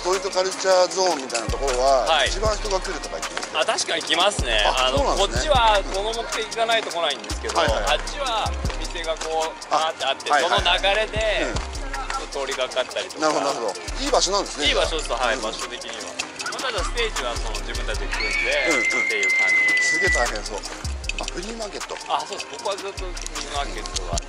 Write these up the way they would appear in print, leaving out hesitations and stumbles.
ストリートカルチャーゾーンみたいなところは、 はい、 一番人が来るとか言って。 あ、確かに来ますね。こっちはその目的がないと来ないんですけど、あっちは店がこうバーってあって、その流れで通りがかったりとか。 なるほどなるほど。いい場所なんですね。 いい場所です。はい、場所的には。ただステージはその自分たちで組んでっていう感じ。 すげえ大変そう。あ、フリーマーケット。 あ、そうです。ここはずっとフリーマーケットがあって。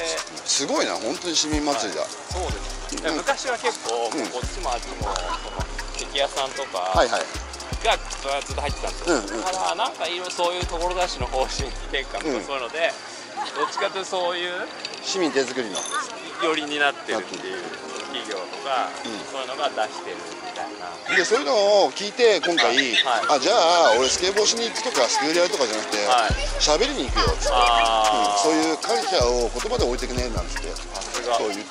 すごいな、本当に市民祭りだ。 そうです。昔は結構こっちもあっちもケーキ屋さんとかがずっと入ってたんですよ。ただなんかそういう志の方針転換とかそういうので、どっちかというとそういう市民手作りの寄りになってるっていう企業とか、そういうのが出してるみたいな。 でそういうのを聞いて今回、あ、じゃあ俺スケボーしに行くとかスクールやるとかじゃなくて喋りに行くよっつって、そういうカルチャーを言葉で置いてくねなんつってそう言って。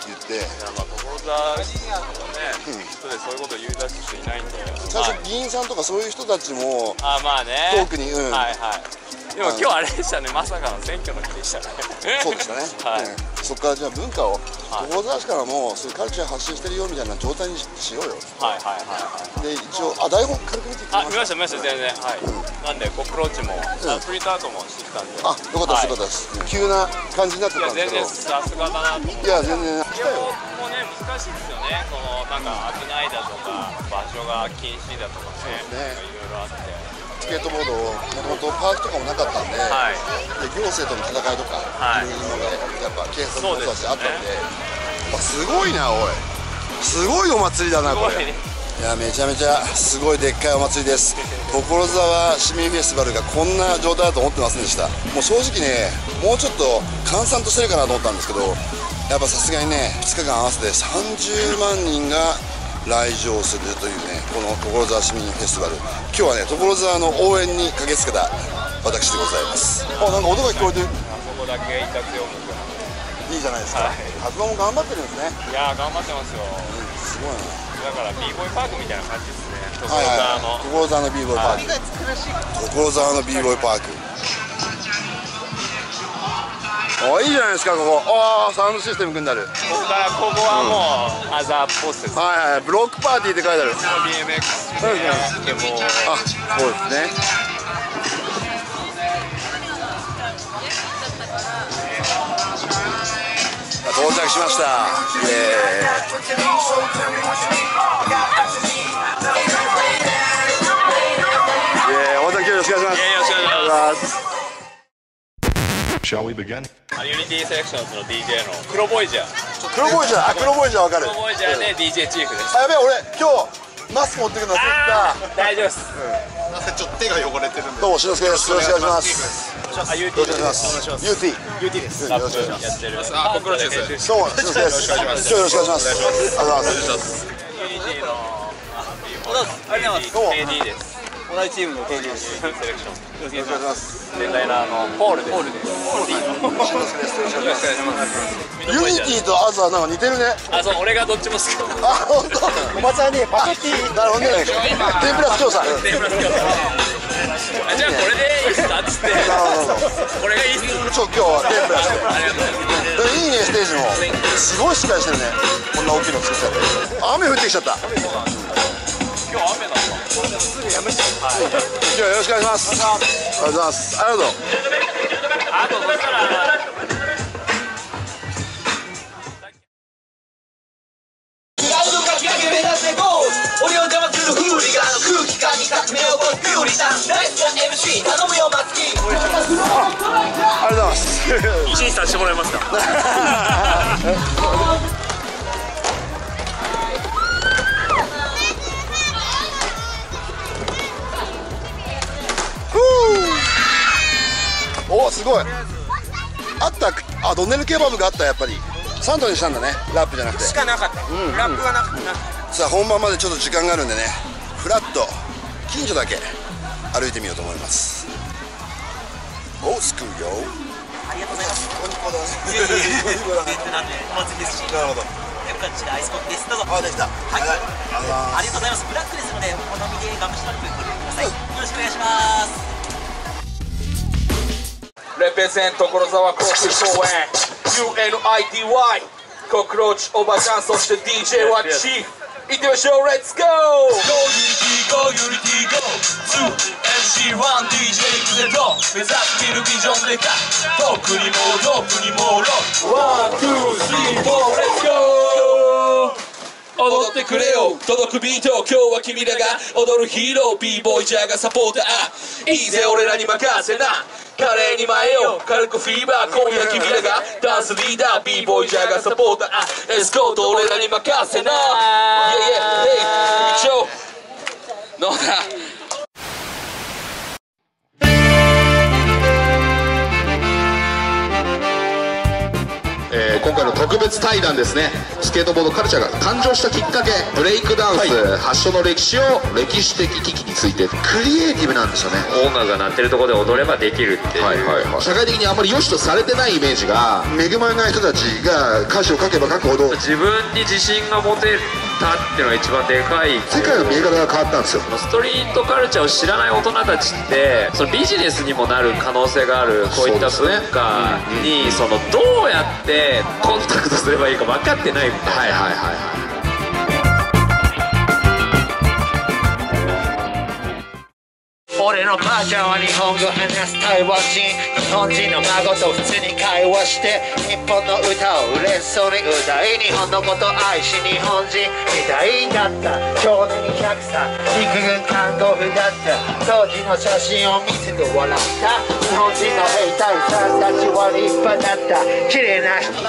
まあ所沢とかね、人でそういうことを言い出す人いないんで、 最初議員さんとかそういう人たちもまあね、 遠くにはいはい。 でも今日あれでしたね、まさかの選挙の日でしたね。 そうでしたね。そこからじゃあ文化を所沢市からもそういうカルチャー発信してるよみたいな状態にしようよ。はいはいはい。で一応台本軽く見てきました。 見ました見ました全然。はい。なんでコプローチもプリントアウトもしてきたんで。 あ、よかったですよかったです。急な感じになってたんですけど。 いや全然さすがだなと思って。 いや全然。 基本もね難しいですよね。そのなんか危ないだとか場所が禁止だとかね、いろいろあって。 スケートボードをもともとパークとかもなかったんで、で行政との戦いとかいろいろでやっぱ警察の人たちあったんで、すごいなおい、すごいお祭りだなこれ。いやめちゃめちゃすごいでっかいお祭りです。所沢市民フェスティバルがこんな状態だと思ってませんでした。もう正直ね、もうちょっと閑散としてるかなと思ったんですけど、やっぱさすがにね2日間合わせて30万人が来場するというね、この所沢市民フェスティバル、今日はね所沢の応援に駆けつけた私でございます。あ、なんか音が聞こえてる。 ここだけいた強くいいじゃないですか。活動も頑張ってるんですね。 いや頑張ってますよ。 すごいな。 だから b ボーイパークみたいな感じですね。所沢の b ボーイパーク。所沢の b ボーイパーク。いいじゃないですかここ。サウンドシステム組んである。 ここはもうアザーポスです。 はいはい、ブロックパーティーって書いてある。 BMX でもそうですね。到着しました。大谷今日よろしくお願いします。 よろしくお願いします。 Shall we begin? ユニティセレクションズの DJ のクロボイジャー。 クロボイジャー、クロボイジャーわかる。 クロボイジャーで DJ チーフです。 やべえ、俺今日マスク持ってくるの忘れてた。 大丈夫です。 ちょっと手が汚れてるんで。 どうもしのすけです。よろしくお願いします。 UT よろしくお願いします。UT です。よろしくお願いします。やってる。 コクロチです。 どうもしのすけです。今日よろしくお願いします。ありがとうございます。 ユニティのKD です。 同じチームの KD です。 セレクション。 よろしくお願いします。 デザイナーのポールです。 しのすけです。よろしくお願いします。ユニティとアザーなんか似てるね。 あ、そう、俺がどっちも好き。 あ、本当。 おばちゃんにパクティ。 なるほどね。天ぷら調査。 じゃあこれでいいっすかっつって。これがいいっす。 今日は天ぷらして。 ありがとうございます。 いいねステージも。すごいしっかりしてるね。こんな大きいの作っちゃって。雨降ってきちゃった。 今日雨なんだ。すぐやめちゃう。はい。 今日はよろしくお願いします。ありがとうございます。ありがとう。 あとそしたら。 俺を邪魔するフーリガンの空気感に革命を起こすピューリタンナイスな MC 頼むよマツキありがとうございます。 一にさせてもらえますか。 お、すごい。あった。あ、ドネルケバブがあった。やっぱりサンドにしたんだね。ラップじゃなくてしかなかった。ラップがなかった。 さあ本番までちょっと時間があるんでね、フラッと近所だけ歩いてみようと思います。お、すくよ。 ありがとうございます。 お肉だね。 ベッドなんでお祭りですし。 なるほど。 ペプカチでアイスコーヒーです。どうぞ。 あ、できた。 はい。ありがとうございます。ブラックですのでお好みでガムシロップご利用ください。よろしくお願いします。 レペゼント所沢コース公演 UNITY コクローチおばちゃんそして DJ はチーフ行ってみましょう、レッツゴー。 Go Unity Go 2MC1DJ クゼト目指すビルビジョンでかトップにもトップにもロック 1,2,3,4 レッツゴー。踊ってくれよ届くビート、今日は君らが踊るヒーロー b ボーイジャーがサポーター、いいぜ俺らに任せな、華麗に前よ軽くフィーバー、今夜君らがダンスリーダー b ボーイジャーがサポーター、エスコート俺らに任せな、イエイイエイ行きましょう。どうだ今回の特別対談ですね。スケートボードカルチャーが誕生したきっかけ、ブレイクダンス、発祥の歴史を歴史的危機についてクリエイティブなんですよね。 音楽が鳴ってるところで踊ればできるっていう、 社会的にあまり良しとされてないイメージが、 恵まれない人たちが歌詞を書けば書くほど自分に自信が持てたっていうのが一番でかい。 世界の見え方が変わったんですよ。 ストリートカルチャーを知らない大人たちってそのビジネスにもなる可能性があるこういった文化にそのどうやってコンタクトすればいいか分かってないみたいな。 俺の母ちゃんは日本語話す台湾人、日本人の孫と普通に会話して日本の歌を嬉しそうに歌い、日本のこと愛し日本人みたいだった。少年に100歳陸軍看護婦だった。当時の写真を見せて笑った。日本人の兵隊さんたちは立派だった。綺麗な人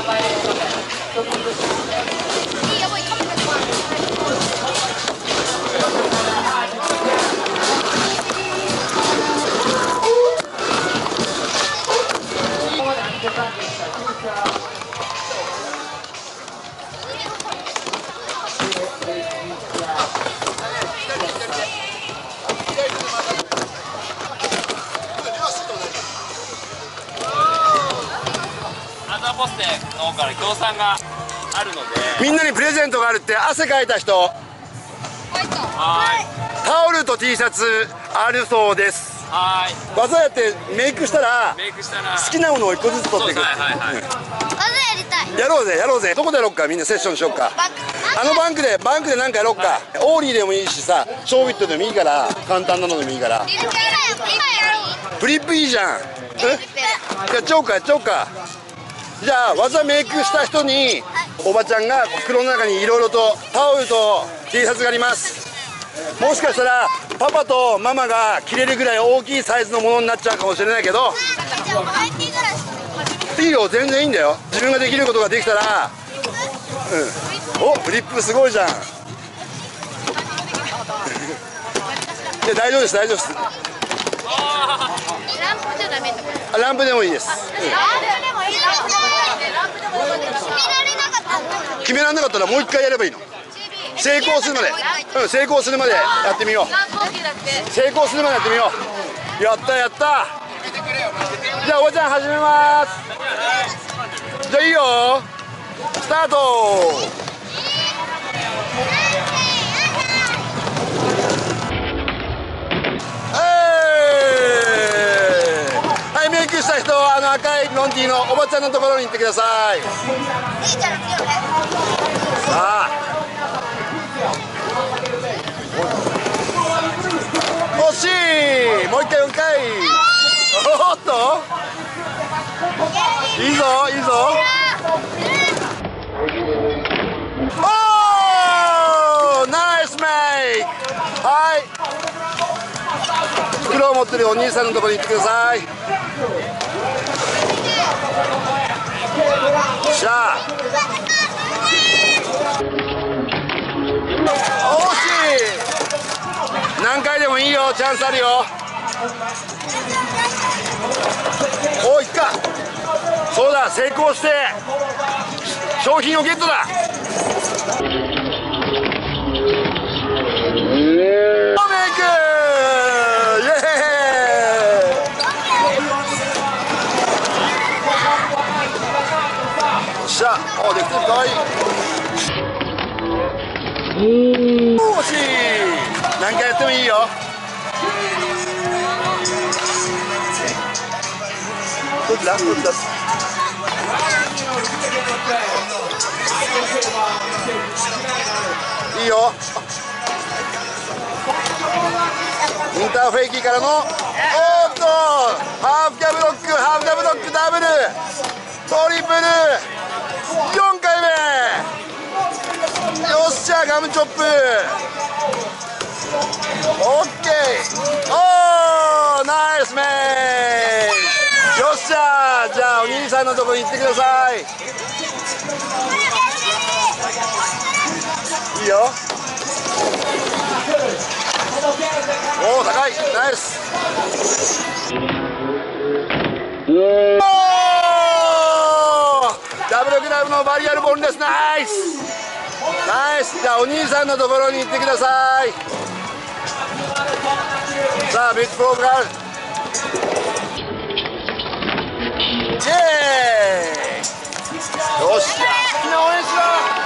ポステの方から協賛があるので、 みんなにプレゼントがあるって。汗かいた人、タオルと T シャツあるそうです。技やってメイクしたら好きなものを1個ずつ取っていく。技やりたい。やろうぜやろうぜ。どこでやろうか、みんなセッションしようか。あのバンクでなんかやろうか。オーリーでもいいしさ、ショービットでもいいから、簡単なのでもいいから。フリップいいじゃん。やっちゃおうかやっちゃおうか。じゃあ技メイクした人におばちゃんが袋の中にいろいろとタオルと T シャツがあります。もしかしたらパパとママが着れるぐらい大きいサイズのものになっちゃうかもしれないけど、いいよ、全然いいんだよ。自分ができることができたら、お、フリップすごいじゃん。いや、大丈夫です大丈夫です。ランプじゃダメってこと？ランプでもいいです。決められなかったらもう一回やればいいの。成功するまで、成功するまでやってみよう。成功するまでやってみよう。やったやった。じゃあおばちゃん始めます。じゃあいいよ、スタート。はい、メイクした人、赤いロンティーのおばちゃんのところに行ってください。さあ、惜しい。もう一回4回。おっと、いいぞいいぞ。おー、ナイスメイク。はい、袋を持ってるお兄さんのところに行ってください。しゃあ、惜しい。何回でもいいよ、チャンスあるよ。おい、いっか。そうだ、成功して商品をゲットだ。しゃ、お、できてる、かわいい。惜しい。何回やってもいいよ。どっちだどっちだ。いいいよ。インターフェイキーからのおっとハーフキャブロック、ハーフキャブロックダブルトリプル4回目。よっしゃガムチョップ OK。 おーナイスメイ。よっしゃじゃあお兄さんのとこに行ってください。いいよ。おお高いナイス。おーダブルグラブのバリアルボンです。ナイスナイス。じゃあお兄さんのところに行ってください。さあビッグフォークガールイエーイ。よっしゃみんな応援しろ。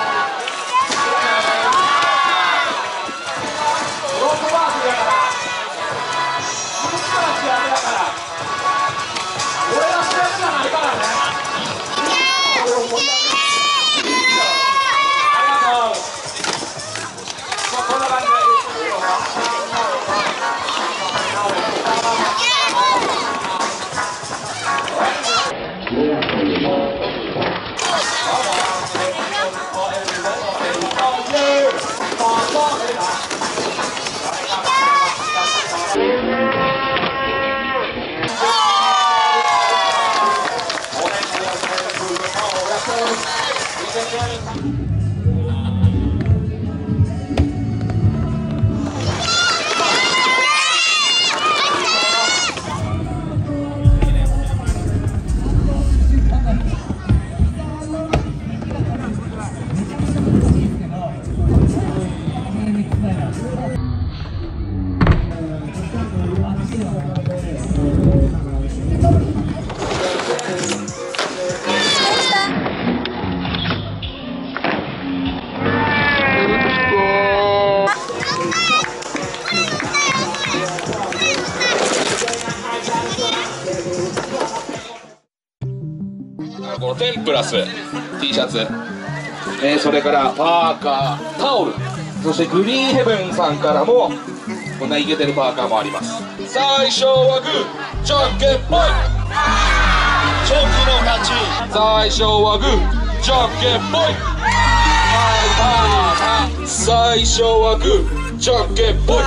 このテンプラス T シャツ、それからパーカー、タオル、そしてグリーンヘブンさんからもこんなイケてるパーカーもあります。最初はグーじゃんけんぽい、チョキの勝ち。最初はグーじゃんけんぽい、最初はグーじゃんけんぽい。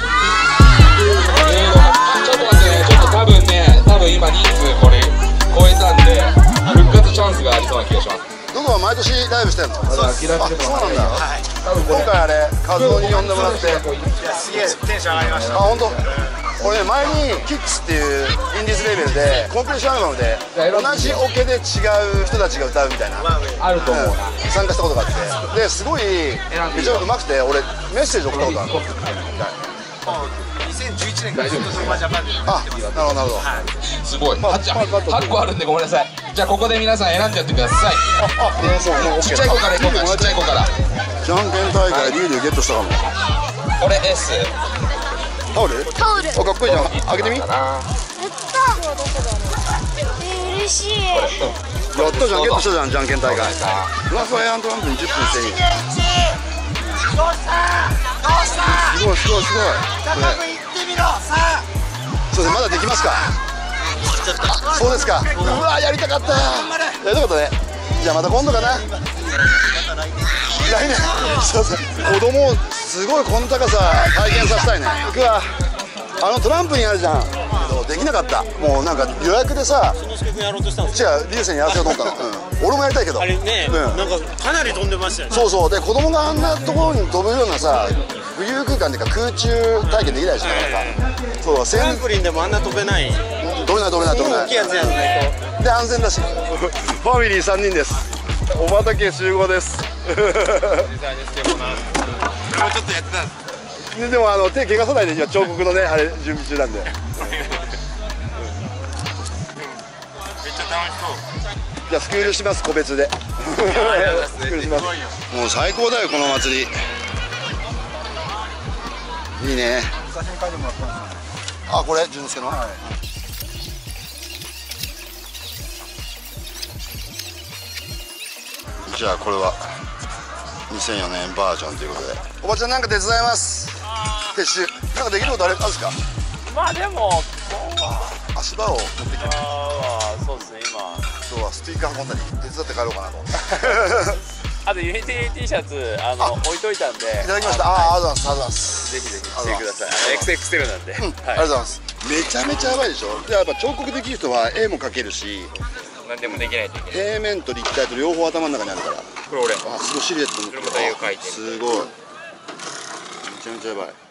ちょっと待ってね、ちょっと多分今人数これ超えたんで復活チャンスがありそうな気がします。 どこは毎年ライブしてんの？そうなんだ。今回あれ活動に呼んでもらって、 すげえテンション上がりました。 あ本当。俺ね前にキックスっていうインディーズレベルでコンピレーションアルバムで同じオケで違う人たちが歌うみたいなあると思うな。 参加したことがあって、ですごいめちゃうまくて俺メッセージ送ったことある。 2011年からずっとスーパージャパンで。 あ、なるほどなるほど。 すごい。8個あるんでごめんなさい。じゃあここで皆さん選んじゃってください。ちっちゃい子からいこうか。ちっちゃい子から。 じゃんけん大会リードゲットしたかも。 これ S。 タオル？タオル。あ、かっこいいじゃん。開けてみ。 嬉しい。 やったじゃん、ゲットしたじゃん、じゃんけん大会。フラフライアントランプに10分していい。すごいすごいすごい。そうです、まだできますか。そうですか。うわやりたかった。やりたかったね。じゃあまた今度かな。来年。そうそう。子供すごいこの高さ体験させたいね。行くわ。トランプにあるじゃん。できなかった。もうなんか予約でさ。 その助君やろうとしたんですか。 違う、リュウセイにやらせようと思ったの。俺もやりたいけど。 あれね、なんかかなり飛んでましたよね。 そうそう。で子供があんなところに飛ぶようなさ、浮遊空間っていうか空中体験できないしなかなか。そう。 トランポリンでもあんな飛べない。 飛べない飛べない飛べない。 大きいやつやんないと。 で安全だし。ファミリー3人です。お畑集合です。 それをちょっとやってたんです。 でも手怪我さないで今彫刻のねあれ準備中なんで。めっちゃ楽しそう。 じゃあスクールします個別で。スクールします。もう最高だよこの祭り。いいね。あこれ淳之介の。じゃあこれは 2004年バージョンということで、おばちゃんなんか手伝います。撤収なんかできることあるんですか？ まあでも足場を持ってきて、 そうですね、今日はスピーカー運んだり手伝って帰ろうかなと。 あとユニティ T シャツ置いといたんで。 いただきました。ありがとうございます。 ぜひぜひしてください。XXL なんで。 ありがとうございます。めちゃめちゃやばいでしょ。でやっぱ彫刻できる人は絵も描けるし、 何でもできないといけない。 平面と立体と両方頭の中にあるから。 これ俺。 すごいシルエット。 それまた絵を描いて。 すごい。めちゃめちゃやばい。